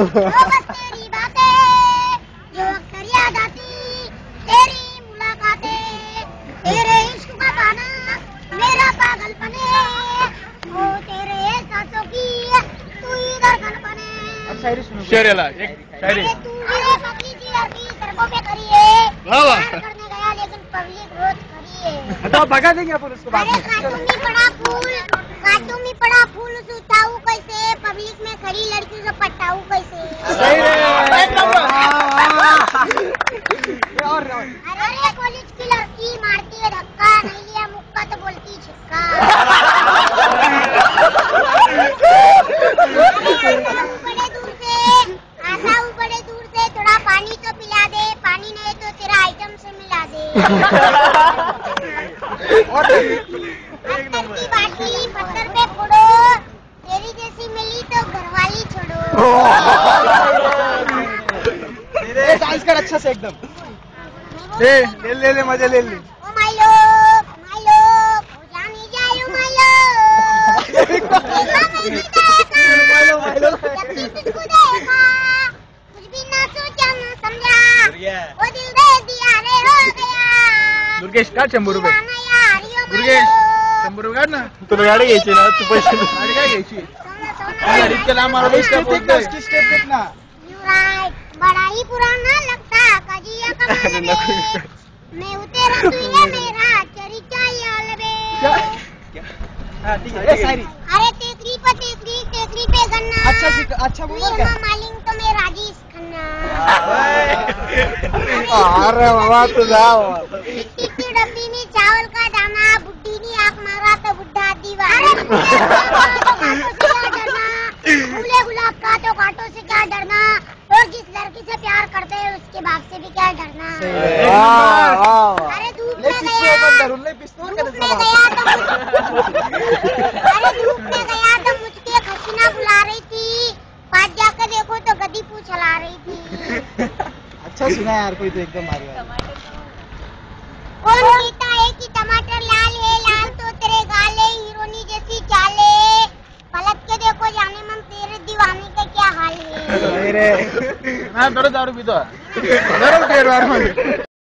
बस तेरी बातें जो अक्सर याद आती, तेरी मुलाकातें, तेरे इश्क का पाना मेरा पागलपन है, वो तेरे एहसासों की तू ही धड़कन बने। शायरी सुनो। शेरेला एक शायरी। अरे तू मेरे पगली सी लड़की सड़कों पे खड़ी है, प्यार करने गया लेकिन पब्लिक रोज खड़ी है। तो भगा देंगे अपन उसको बाद अरे में। काटू में पड़ा फूल सुताऊ कैसे, पब्लिक में खड़ी लड़की से पटाऊ कैसे। सही है, एक नंबर। और अरे कॉलेज की लड़की मारती है धक्का, नहीं लिया मुक्का तो बोलती छिक्का। आता हूँ बड़े दूर से थोड़ा पानी तो पिला दे, पानी नहीं तो तेरा आइटम से मिला दे। पत्थर की बाटी पत्थर पे फोड़ो, तेरी जैसी मिली तो घरवाली छोड़ो। डांस कर अच्छा से एकदम। ले मजा ले ले। ओ माय लोग हो जाने जायो माय लोग। जब भी तुझको देखा कुछ भी ना सोचा ना समझा, वो दिल दे दिया रे हो गया। दुर्गेश का 100 रुपये. दीवाना यार यो माय दुर्गेश लोग। 100 रुपये काढ ना. तुला गाडी घ्यायची ना, तू पैसे गाडी काय घ्यायची? सोना गाडी इतक्या लांब आला तर काय बोलतोय? स्टेप देखना। यू राइट, बड़ा ही पुराना लगता कजिया कमाल में, मैं उतेरा तू ये मेरा चरिचा याल बे। हाँ ठीक है, शायरी। अरे टेकरी पे गन्ना, अच्छा बोल क्या? मालिंग तो मैं राजेश खन्ना। अरे बाबा तू जाओ। मिट्टी की डब्बी में चावल का दाना, बुड्ढी ने आंख मारा तो बुड्ढा दीवाना। फूले गुलाब का तो कांटों से क्या डरना, और जिस लड़की से प्यार करते हैं उसके बाप से भी क्या डरना। अरे धूप में गया तो मुझके खसीना बुला रही थी, पास जाकर देखो तो गदी पूछ चला रही थी। अच्छा सुना यार, कोई तो एकदम मार। कौन कहता है कि टमाटर लाल है, लाल तो तेरे गाल है, हीरोनी जैसी चाल है, पलट के देखो जाने मन तेरे दीवाने का क्या हाल है। हा दररोज दारू पितो. दररोज